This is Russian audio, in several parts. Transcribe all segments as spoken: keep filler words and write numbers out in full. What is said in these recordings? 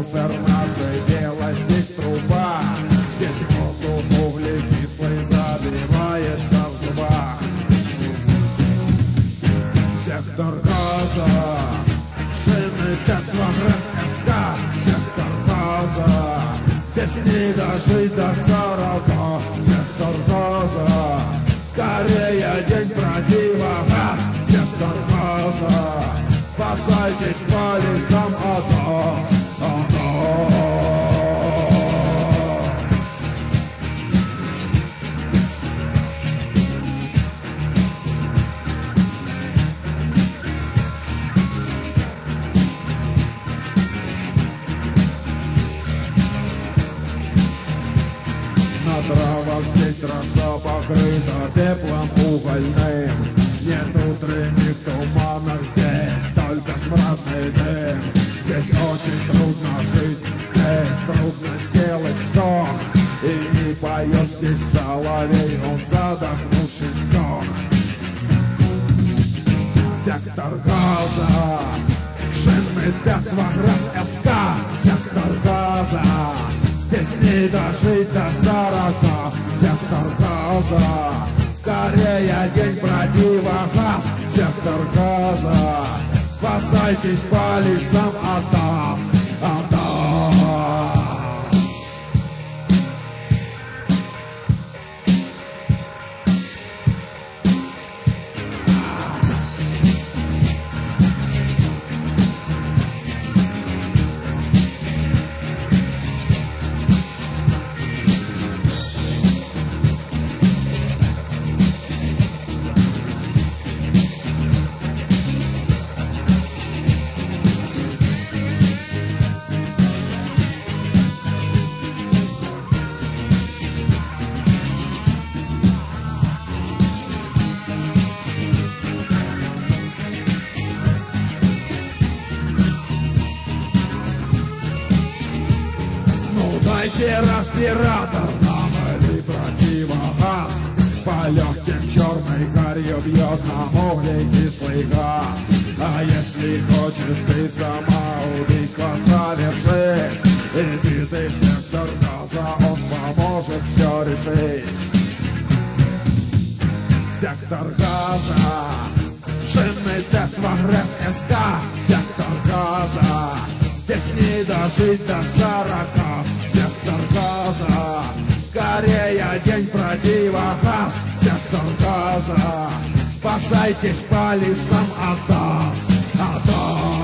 мусор наше дело, здесь труба. Здесь воздух углекислый забивается в зубах. Сектор газа, шины Тецвагресс СК. Сектор газа, здесь не дожить до сорока. Сектор газа, скорее день противогаз. Сектор газа, спасайтесь полисом от нас, от нас. На травах здесь роса покрыта пеплом угольным. Нет утренних туманов, здесь только смрадный дым. Здесь очень трудно жить, здесь трудно сделать вдох. И не поет здесь соловей, он задохнувшись сдох. Сектор газа, шинный Тецвагресс СК. Сектор газа, здесь не дожить до сорока. Сектор газа, скорее день противогаз. Сектор газа, спасайтесь полисом от нас, от нас. Дайте респиратор нам или противогаз. По легким черной гарью бьет нам углекислый газ. А если хочешь ты сама убийство совершить, иди ты в сектор газа, он поможет все решить. Сектор газа, шинный Тецвагресс СК. Сектор газа, здесь не дожить до сорока. Сектор газа, скорее день противогаз. Сектор газа, спасайтесь полисом от нас, от нас.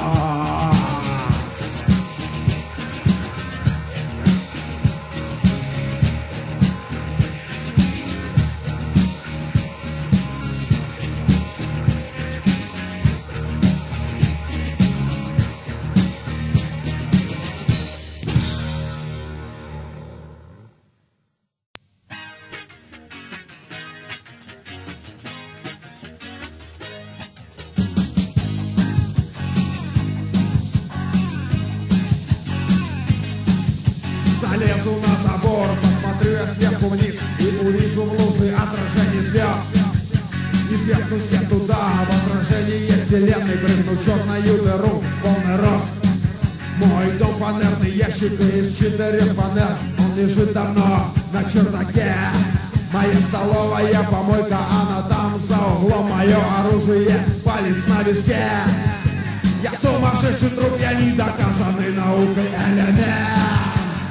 Залезу на забор, посмотрю я сверху вниз и увижу в луже отражение звезд. И сверхнусь я туда, в отражении вселенной прыгну в черную дыру, полный рост. Мой дом фанерный ящик из четырех фанер, он лежит давно на чердаке. Моя столовая помойка, она там за углом, мое оружие, палец на виске. Я сумасшедший труп, я недоказанный наукой элемент.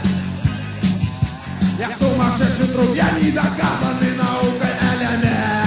Я сумасшедший труп, я недоказанный наукой элемент.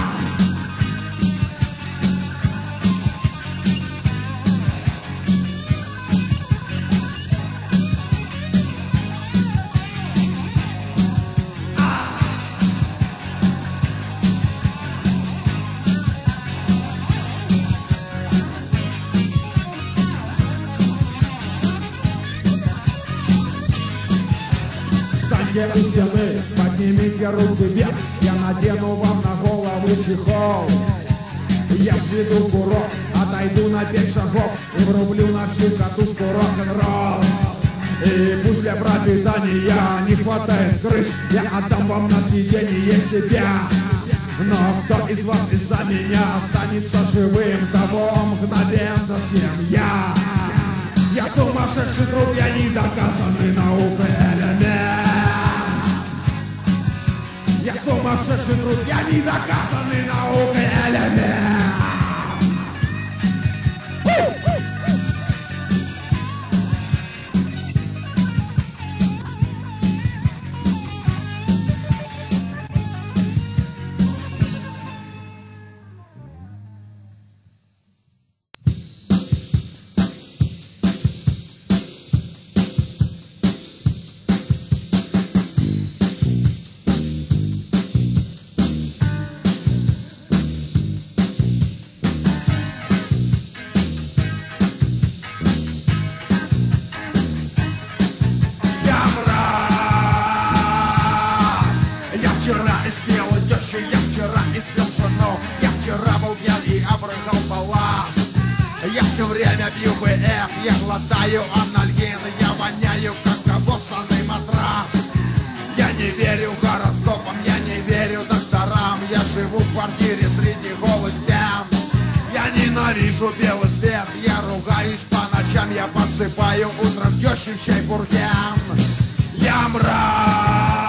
Встаньте у стены, поднимите руки вверх, я надену вам на голову чехол. Я сведу курок, отойду на пять шагов и врублю на всю катушку рок-н-ролл. И пусть для пропитания не хватает крыс, я отдам вам на съедение себя. Но кто из вас из-за меня останется живым, того мгновенно съем я. Я сумасшедший труп, я недоказанный наукой элемент. Я сумасшедший труп, я недоказанный наукой элемент. Я все время пью БФ, я глотаю анальгин, я воняю, как обоссанный матрас. Я не верю гороскопам, я не верю докторам. Я живу в квартире среди голых стен. Я ненавижу белый свет, я ругаюсь по ночам. Я подсыпаю утром тещи в чай бурген. Я мразь.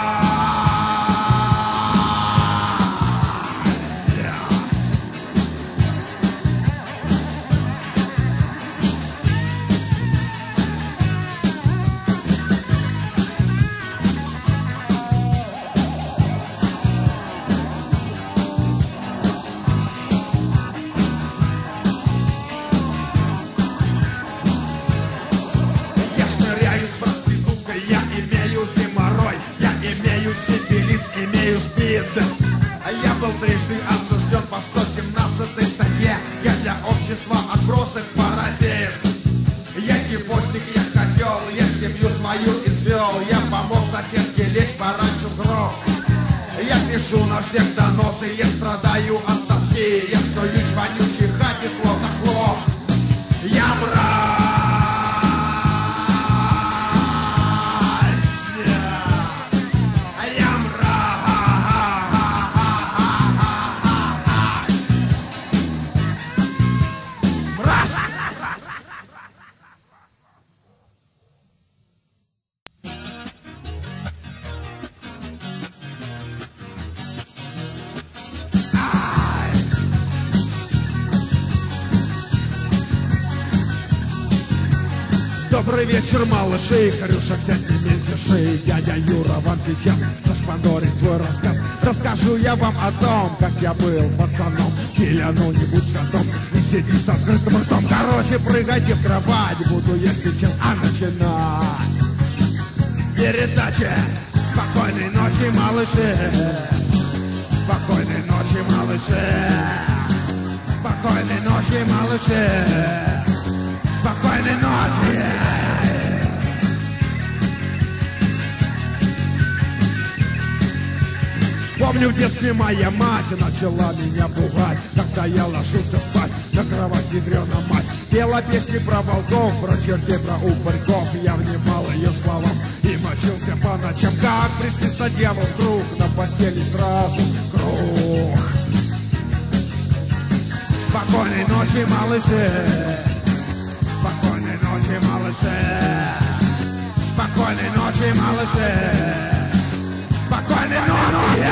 Имею спид. Я был трижды осужден по сто семнадцатой статье. Я для общества отброс и паразит. Я кипостик, я козел, я семью свою извел. Я помог соседке лечь пораньше в гроб. Я пишу на всех доносы, я страдаю от тоски. Я стоюсь в вонючей хате, словно клоп. Я мразь. Добрый вечер, малыши, Харюша, сядь, не мельтеши. Дядя Юра вам сейчас зашпандорит свой рассказ. Расскажу я вам о том, как я был пацаном. Киляну не будь скотом, не сиди с открытым ртом. Короче, прыгайте в кровать, буду я сейчас а начинать. Передача. Спокойной ночи, малыши. Спокойной ночи, малыши. Спокойной ночи, малыши. Спокойной ночи! Помню, в детстве моя мать начала меня пугать, когда я ложился спать на кровать ядрёна мать. Пела песни про волков, про чертей, про упырьков. Я внимал ее словам и мочился по ночам. Как приснится дьявол вдруг, на постели сразу круг. Спокойной ночи, малыши! Спокойной ночи, малыши. Спокойной ночи, малыши. Спокойной ночи.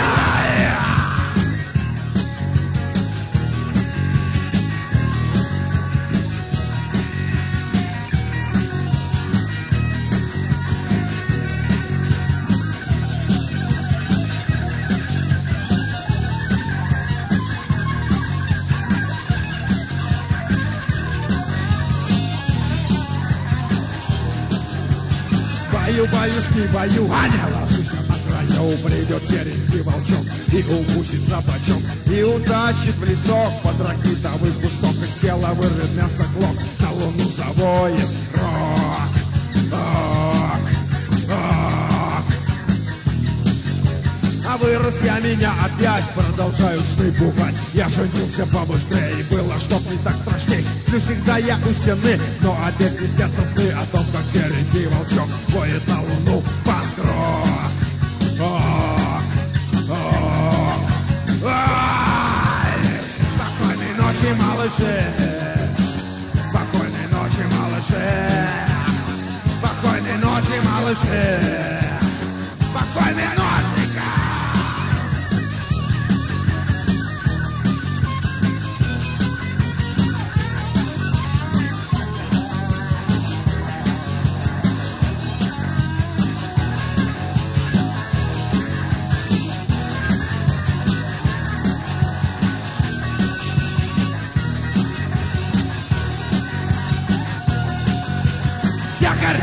Бою, баюшки, бою, а не ложись на краю. Придет серенький волчок и укусит за бочок, и утащит в лесок под ракитовый кусток. Из тела вырвет мясо клок, на луну завоет рок, рок, рок. А вырос я, меня опять продолжают сны пугать. Я женился побыстрее, было чтоб не так страшней. Сплю всегда я у стены, но опять не снятся сны о том, как серенький волчок воет на луну панк-рок. Рок, рок, ай! Спокойной ночи, малыши. Спокойной ночи, малыши. ночи, малыши. Спокойной ночи. Якорь!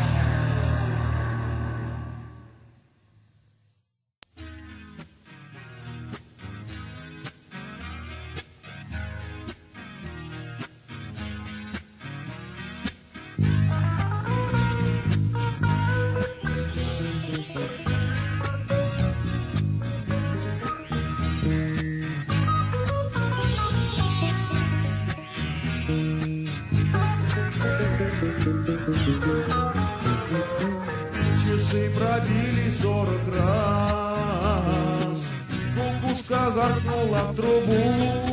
Часы пробили сорок раз, кукушка гаркнула в трубу.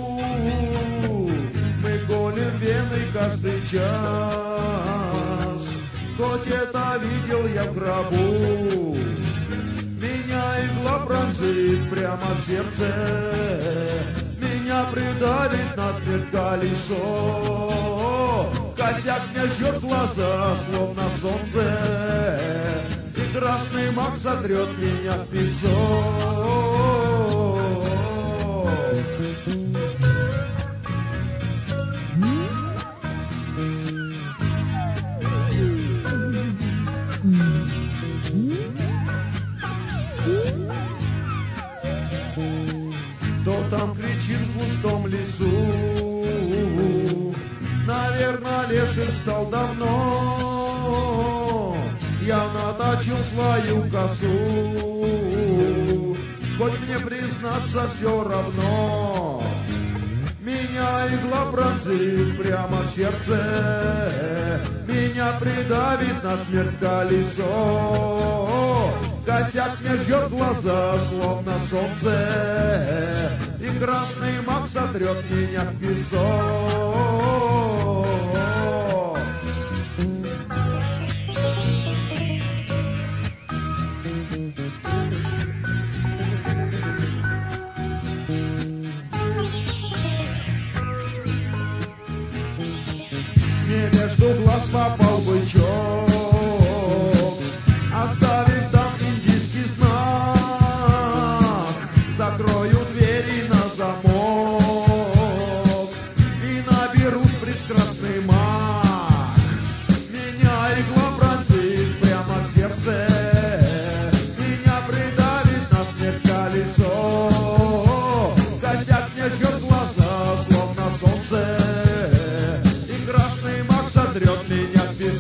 Мы колем вены каждый час, хоть это видел я в гробу. Меня игла пронзит прямо в сердце, меня придавит насмерть колесо. Косяк мне жжет глаза, словно солнце, и красный мак сотрет меня в песок. Кто там кричит в густом лесу? Наверное, леший встал давно. Я наточил свою косу, хоть мне признаться все равно. Меня игла пронзит прямо в сердце, меня придавит насмерть колесо. Косяк мне жжет глаза, словно солнце, и красный мак сотрет меня в песок. Мне между глаз попал бычок, оставив там индийский знак. Закрою двери на замок и наберусь прекрасный мак. Меня игла пронзит прямо в сердце, меня придавит насмерть колесо. Косяк мне жжет глаза, словно солнце, и красный мак сотрет меня в песок.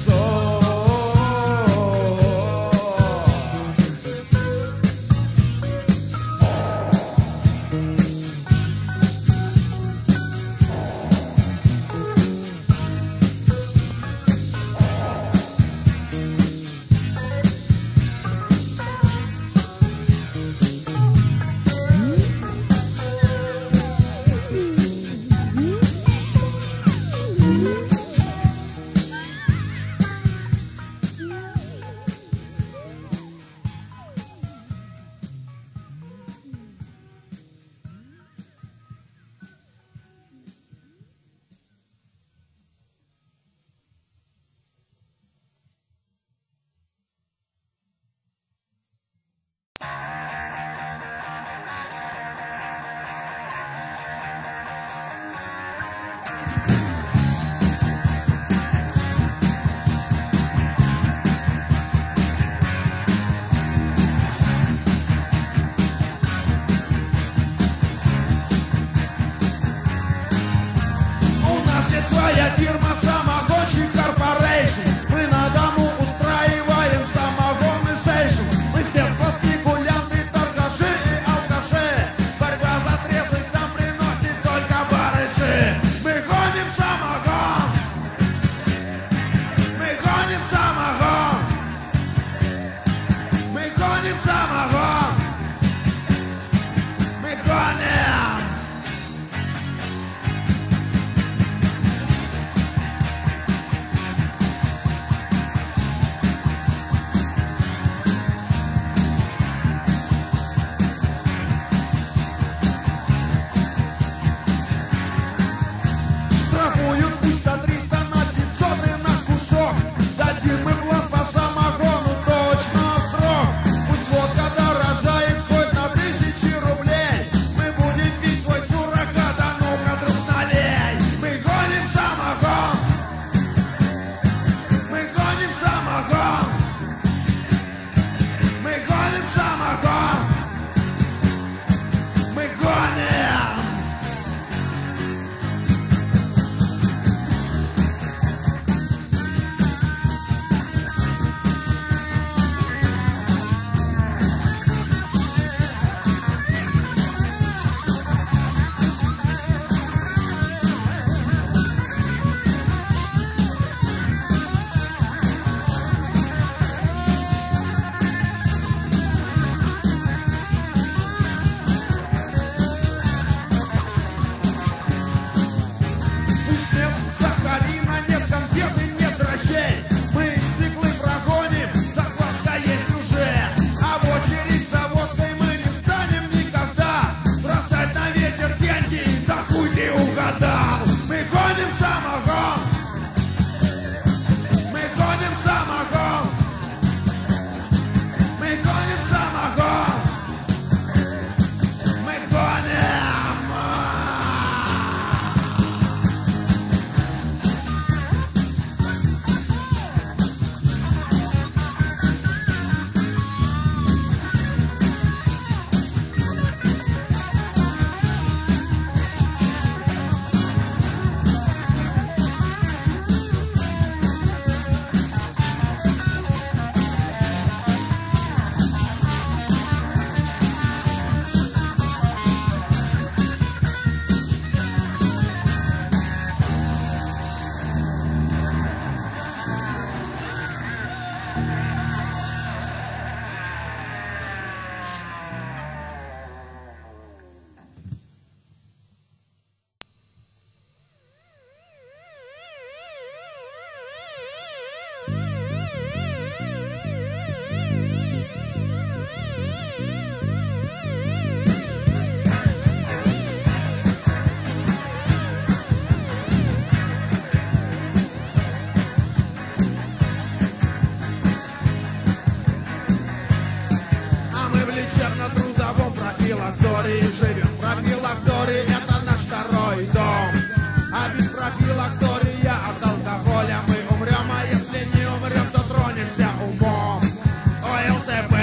профилактории живем. Профилактории — это наш второй дом. А без профилактория от алкоголя мы умрем. А если не умрем, то тронемся умом. Ой, ЛТП,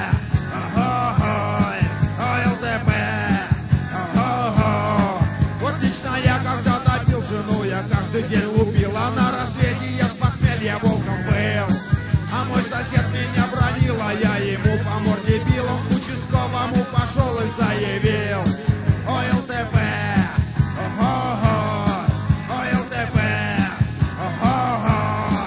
ой, ой, ЛТП, ой. Вот лично я когда-то бил жену, я каждый день лупил. А на рассвете я с похмелья волком был. А мой сосед меня бронил, а я ему по морде бил. Он к участковому пошел и заявил: ой, ЛТП, ой, ой, ЛТП, ой.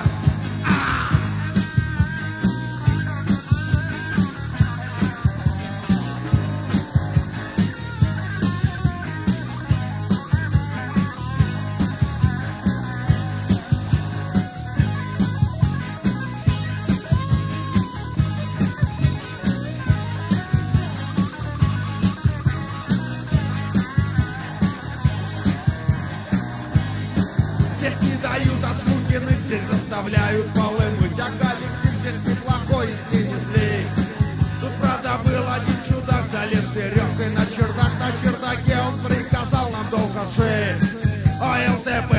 Здесь не дают от скуки ныть, здесь заставляют полы мыть. А коллектив здесь неплохой, если не злей. Тут, правда, был один чудак, залез веревкой на чердак. На чердаке он приказал нам долго жить. Ой, ЛТП,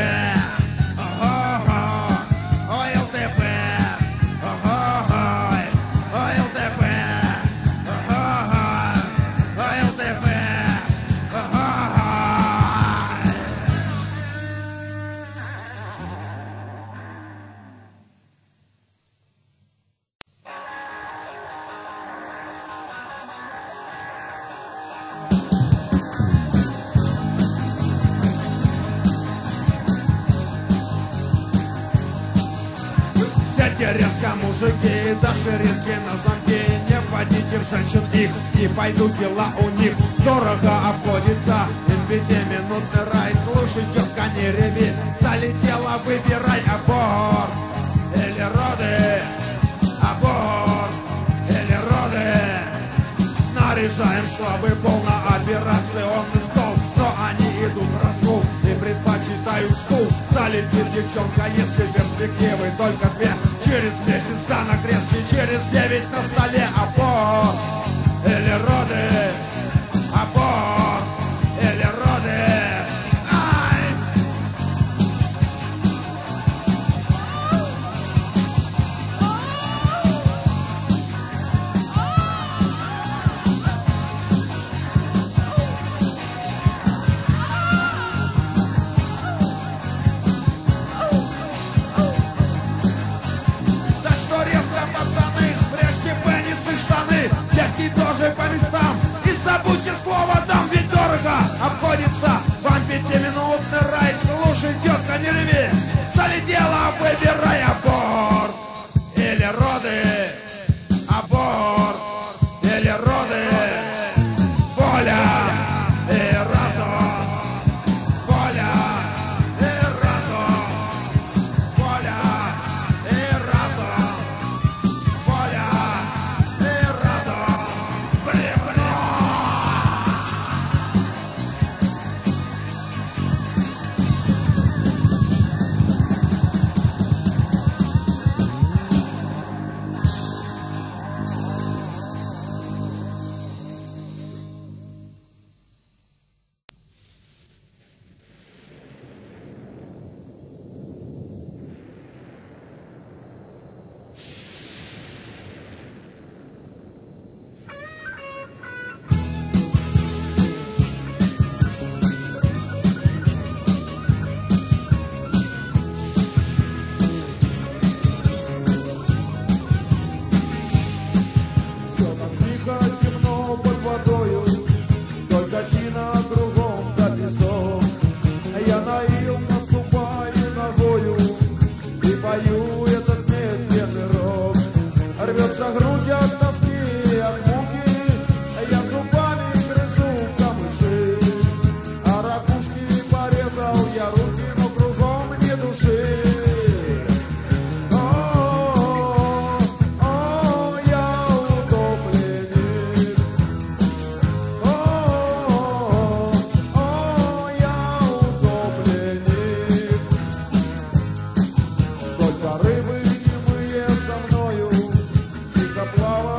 ой, ой, ЛТП, ой, ой, ЛТП, ой, ЛТП, ой. Сядьте резко, мужики, до ширинки на замке. Не вводите в женщин их, не пойдут дела у них. Дорого обходится им пятиминутный рай. Слушай, тетка, не реви, залетела, выбирай аборт или роды, аборт или роды. Снаряжаем слабый пол на операционный стол. Но они идут в разлук и предпочитают стул. Залетит девчонка, если перспективы только две. Через месяц да на кресле, через девять на столе. Аборт или роды, аборт или роды. Ай! Так что резко, пацаны, спрячьте пенисы в штаны. Девки тоже по местам и забудьте слово «дам», ведь дорого обходится вам пятиминутный рай. Слушай, тетка, не реви, залетела, выбирай аборт или роды, аборт или роды. Воля и разум, воля и разум, воля и разум, воля и разум. Бревно! Все так тихо, темно под водою, только тина кругом да песок. Я наил, наступаю ногою и пою этот медленный рок. Рвется грудь от тоски, от муки, я зубами грызу камыши. А ракушки порезал я руки, но кругом ни души. О, о, я утопленник. О, о, я утопленник. Только рыбы немые со мною тихо плавают.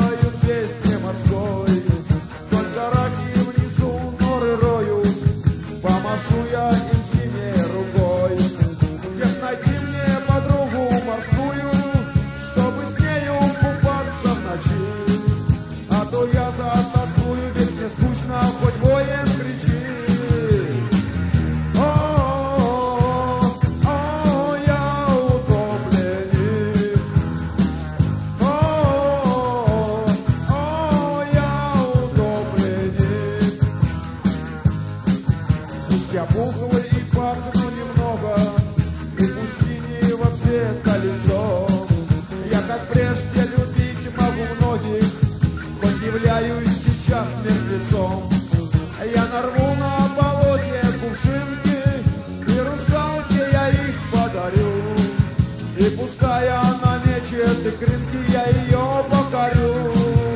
прежде любить могу многих, хоть являюсь сейчас мертвецом. Я нарву на болоте кувшинки, и русалке я их подарю. И пускай она мечет и кринки, я ее покорю.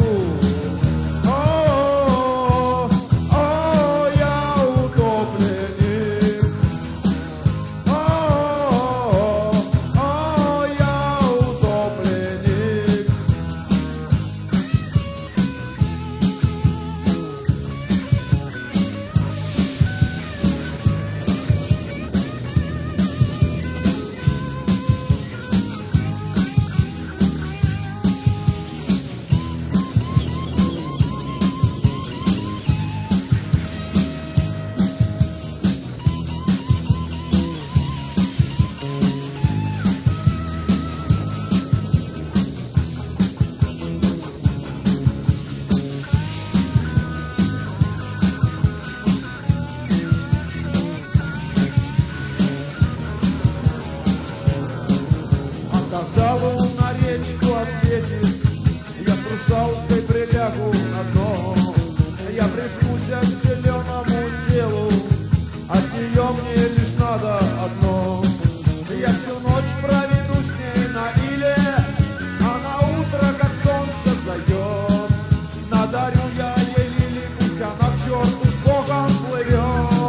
О, о, я утопленник. О, о, я утопленник. Когда луна речку осветит, я с русалкой прилягу на дно. Я прижмусь к зеленому телу, от нее мне лишь надо одно. Я всю ночь проведу с ней на иле, а на утро, как солнце взойдет, надарю я ей лили, пусть она к черту с Богом плывет.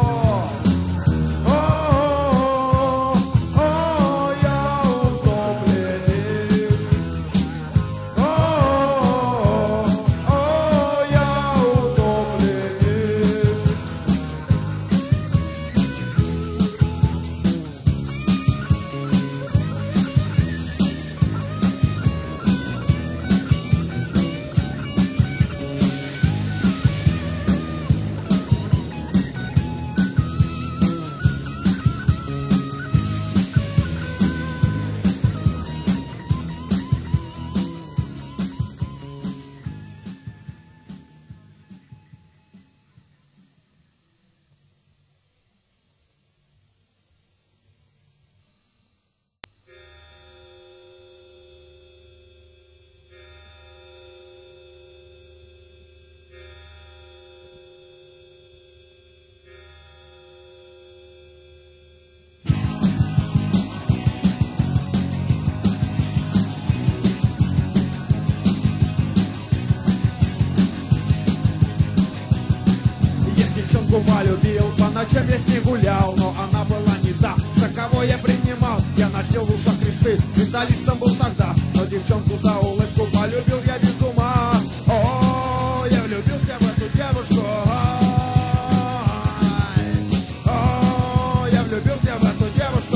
Полюбил, по ночам я с ней гулял, но она была не та, за кого я принимал. Я носил в ушах кресты, металлистом был тогда, но девчонку за улыбку полюбил я без ума. О, я влюбился в эту девушку. О, я влюбился в эту девушку.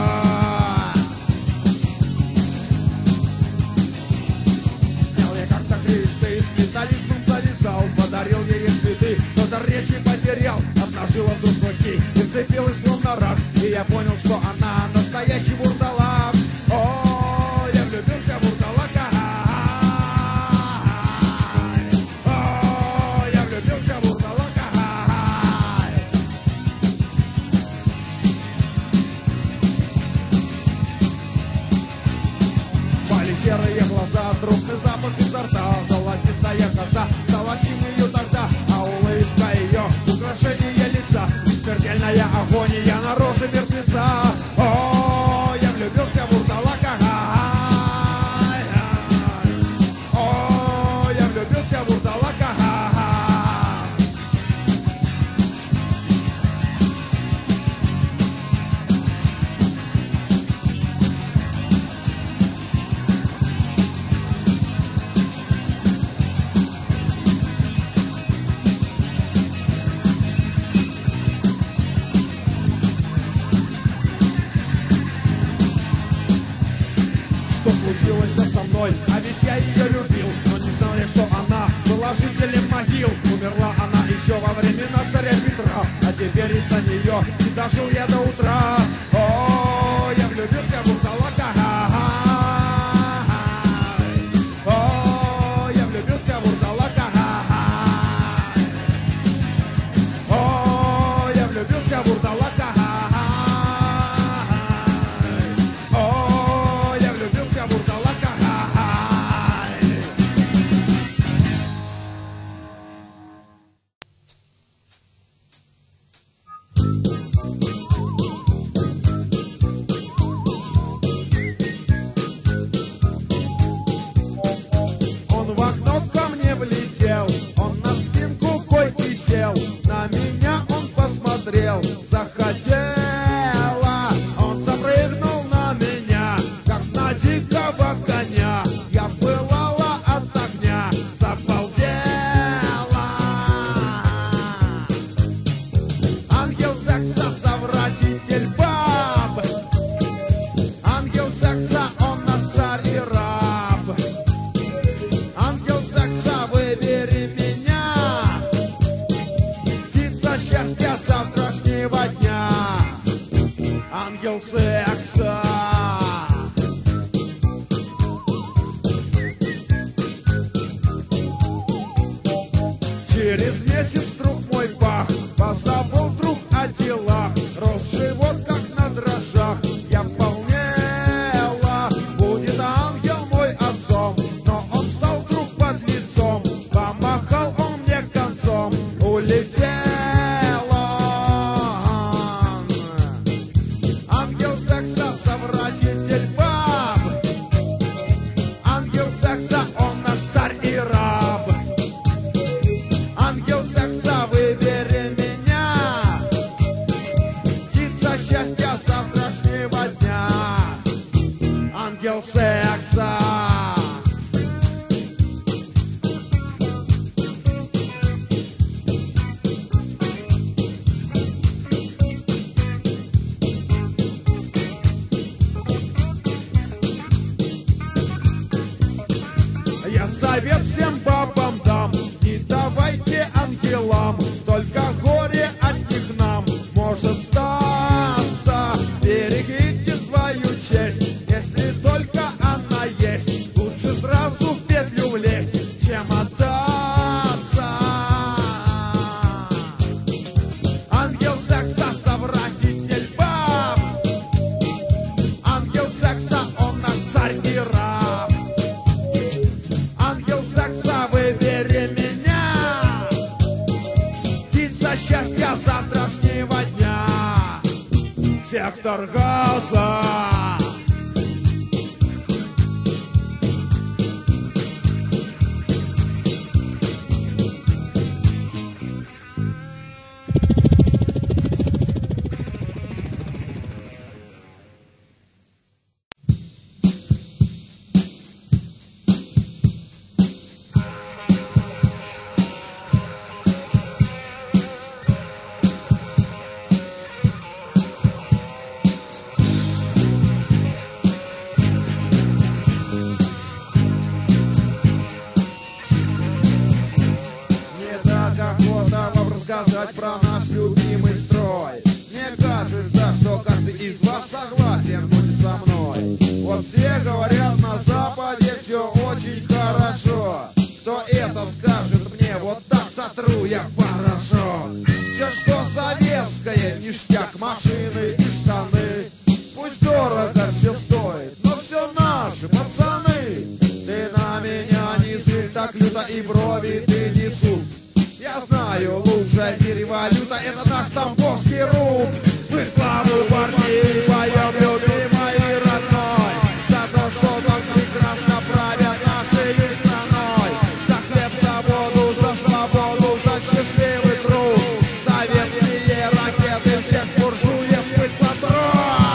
Снял я как-то кресты, с металлистом завязал, подарил ей цветы, но до речи потерял. Обнажила вдруг клыки и вцепилась словно рак, и я понял, что она настоящий вурдалак. О, я влюбился в вурдалака. О, я влюбился в вурдалака. Пали серые глаза, трупный запах изо рта, золотистая коса стала синею тогда, а улыбка ее украшение лица, смертельная агония на роже мертвеца. О, я влюбился в вурдалака. О, я влюбился в вурдалака. Что случилось со мной, а ведь я ее любил, но не знал я, что она была жителем могил. Умерла она еще во времена царя Петра, а теперь из-за нее не дожил я до утра. О, я влюбился в вурдалака. О, я влюбился в вурдалака. О, я влюбился в вурдалака. О, я влюбился в вурдалака. ангел секса. Через месяц вдруг мой пах позабыл вдруг о делах. Рос живот как на дрожжах, я полнела. Будет ангел мой отцом, но он стал вдруг под лицом. Помахал он мне концом, улетел он. Ангел секса, совратитель баб. Ангел секса, он наш царь и раб. Ангел секса, выбери меня, птица счастья завтрашнего дня. Ангел секса. Я совет всем бабам дам: не давайте ангелам, только горе от них нам может статься. Берегите свою честь, если только она есть. Лучше сразу в петлю влезть, чем отдаться. Ангел секса, совратитель баб. Ангел секса, он наш царь и раб. Ангел секса, выбери меня, птица счастья завтрашнего дня. Сектор газа. Охота вам рассказать про наш любимый строй. Мне кажется, что каждый из вас согласен будет со мной. Вот все говорят, на Западе все очень хорошо. Кто это скажет мне, вот так сотру я в порошок. Все, что советское, ништяк, машины и штаны. Пусть дорого все стоит, но все наши пацаны. Ты на меня не зырь так люто, и брови ты не суд. Я знаю, лучшая в мире валюта — это наш тамбовский руб. Мы славу партии поем, любимой и родной, за то, что так прекрасно правят нашей страной. За хлеб, за воду, за свободу, за счастливый труд. Советские ракеты всех буржуев пыль сотрут.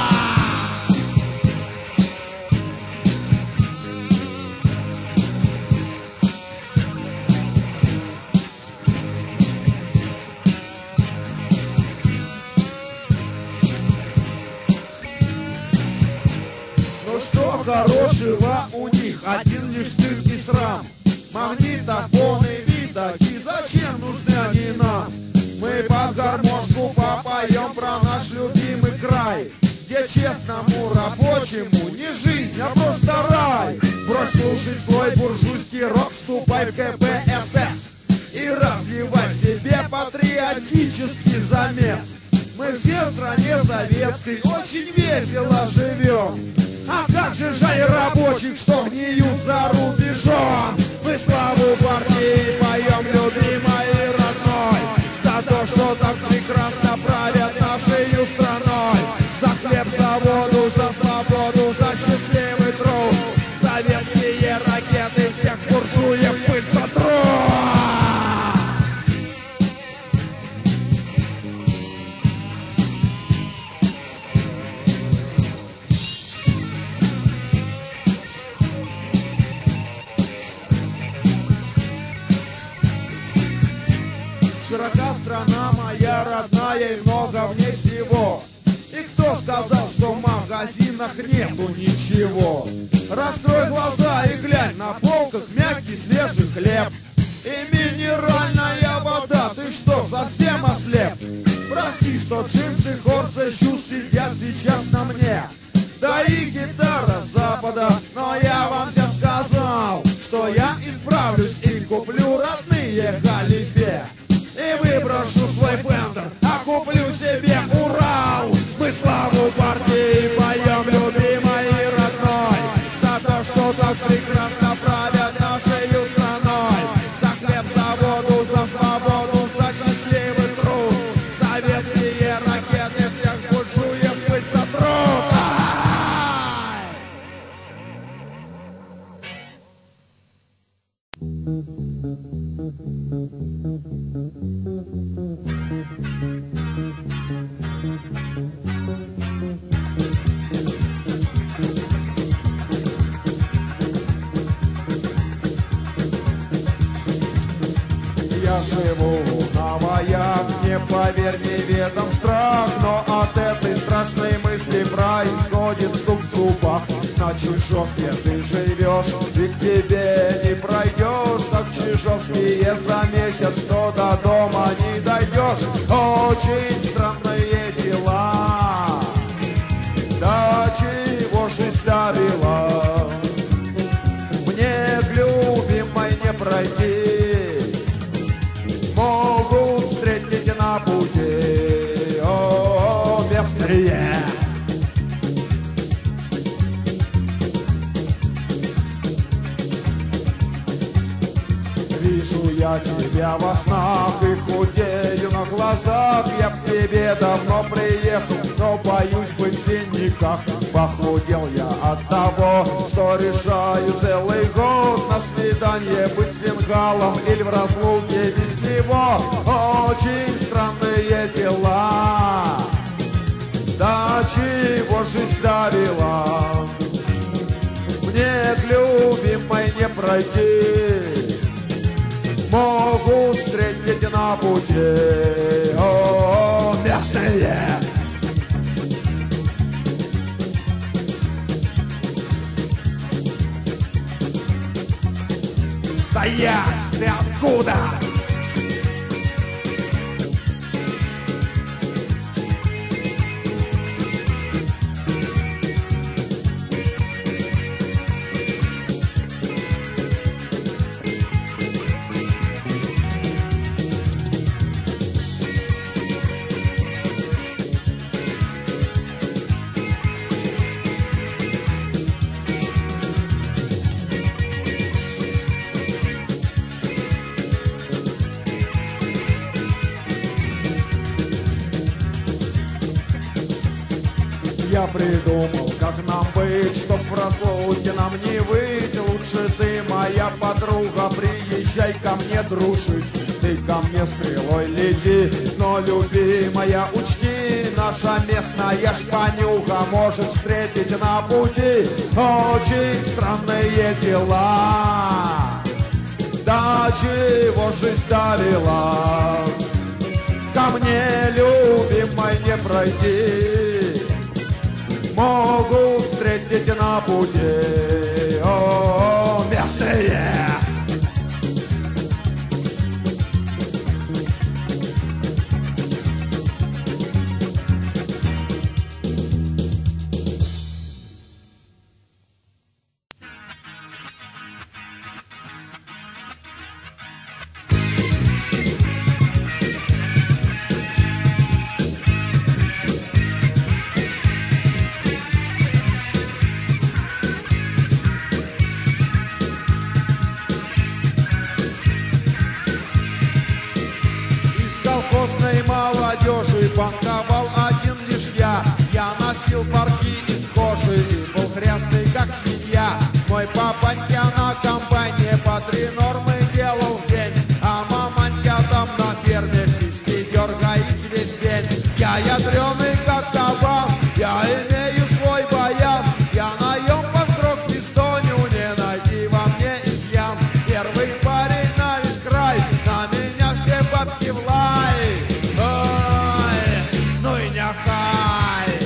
Что хорошего у них, один лишь стыд и срам. Магнитофоны, видаки, зачем нужны они нам? Мы под гармошку попоем про наш любимый край, где честному рабочему не жизнь, а просто рай. Брось слушать свой буржуйский рок, вступай в ка пэ эс эс и разливай в себе патриотический замес. Мы все в стране советской очень весело живем. А как же жаль рабочих, что гниют за рубежом. Мы славу партии поем, любимой и родной, за то, что так прекрасно правят нашей страной. За хлеб, за воду, за свободу, за счастливый труд. Советские ракеты всех буржуев пыль сотрут. Широка страна моя родная, и много в ней всего. И кто сказал, что в магазинах нету ничего? Раскрой глаза и глянь, на полках мягкий свежий хлеб и минеральная вода. Ты что, совсем ослеп? Прости, что джинсы, хорсы, щус сидят сейчас честно мне. Да и гитара Запада, но я вам всем сказал, что я исправлюсь и куплю родные галифе. И выброшу свой Фендер, а куплю себе Урал. Мы славу партии поем, любимой и родной, за то, что так прекрасно правят нашей страной. За хлеб, за воду, за свободу, за счастливый труд. Советские ракеты всех буржуев пыль сотрут. Я живу на воях, не поверь, не ведом страх, но от этой страшной мысли происходит стук в зубах. На Чижовке ты живешь, и к тебе не пройдешь, так чижовские за месяц, что до дома не дойдешь. Очень странные дела, до чего жизнь довела, мне к любимой не пройти, могут встретить на пути, о, местные. Вижу я тебя во снах и худею на глазах. Я к тебе давно приехал, но боюсь быть в синяках. Похудел я от того, что решаю целый год на свидание быть с фингалом или в разлуке без него. Очень странные дела, до чего жизнь довела, мне к любимой не пройти, могут встретить на пути, о, местные. Стоять! Ты откуда? Я придумал, как нам быть, чтоб в разлуке нам не выйти. Лучше ты, моя подруга, приезжай ко мне дружить. Ты ко мне стрелой лети, но, любимая, учти, наша местная шпанюха может встретить на пути очень странные дела, до чего жизнь довела, ко мне, любимой, не пройти, могут встретить на пути, о, местные. Колхозной молодежи банковал один лишь я. Я носил парки из кожи и был хрястый, как свинья. Мой папанька на комбайне по три нормы делал в день, а маманька там на ферме сиськи дергает весь день. Я ядреный, как кабан, я имею свой баян. Я наем панкрок в пистоню, не найти во мне изъян. Первый парень на весь край, на меня все бабки в лай. Ой, ну и няхай.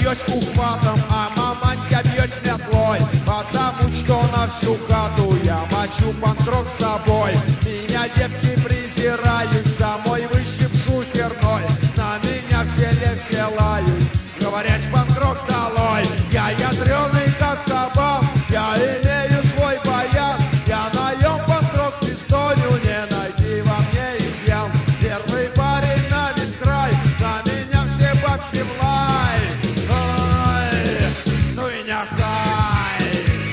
бьёшь ухватом, а маманька бьёшь метлой. Потому что на всю хату я мочу панк-рок с собой. Меня девки презирают за мой выщипшу херной. На меня все лепсе лают, говорят, панк-рок долой. Я ядрёный как кабан, я имею свой баян. Я наем панк-рок пистолю, не найти во мне изъян. Первый парень на весь край, на меня все бабки в лай. Ой, ну и нахай.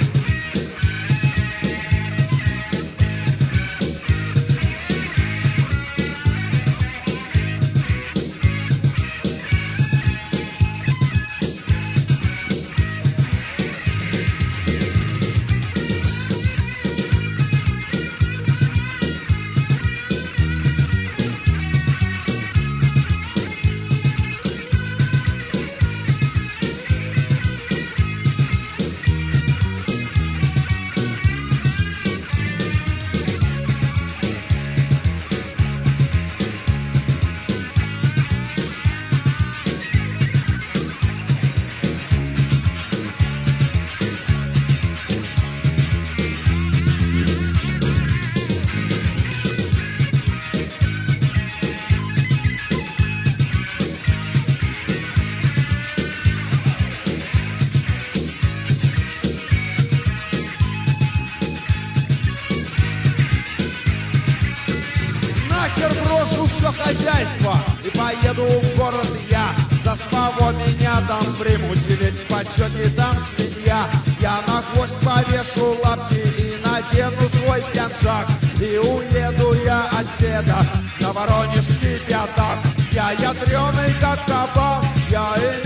Брошу все хозяйство и поеду в город я. За самого меня там примут, ведь в почете там свинья. Я на хвост повешу лапти и надену свой пьянчак. И уеду я отседа на воронежский пятак. Я ядрёный как кабан, я и